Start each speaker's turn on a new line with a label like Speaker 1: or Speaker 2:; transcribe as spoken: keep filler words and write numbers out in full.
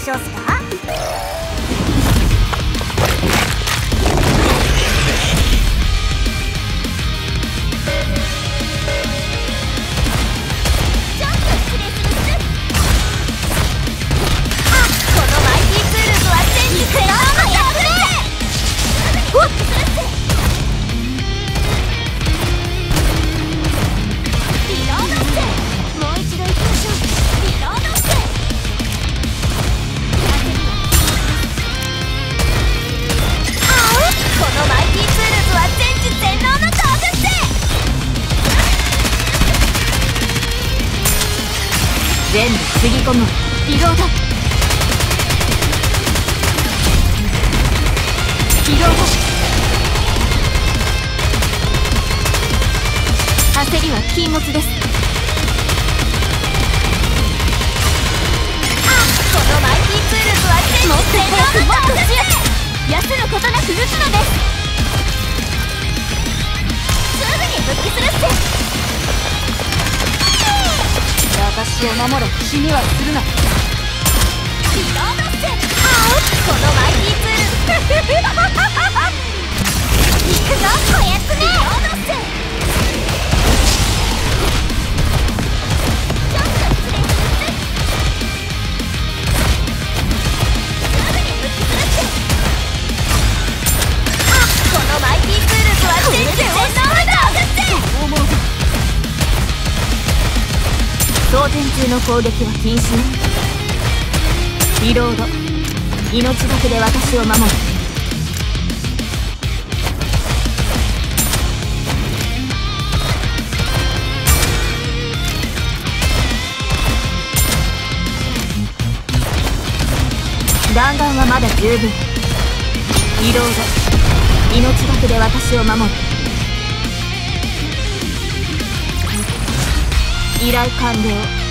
Speaker 1: しょうすか。全部つぎ込む。リロード。リロード。焦りは禁物です。あ、このマイティーツールズは全部全能の強く休むことなく撃つのです。すぐに復帰するっす。私を守れ。死にはするな。リロードっす。あう、このマイティーツール行くぞこやつめ。リロードっす。ちょっと失礼します。すぐに復帰するっす。あ、このマイティーツールズは全然全能の道具っす。装填中の攻撃は禁止ね。リロード。命がけで私を守る。弾丸はまだ十分。リロード。命がけで私を守る。依頼完了。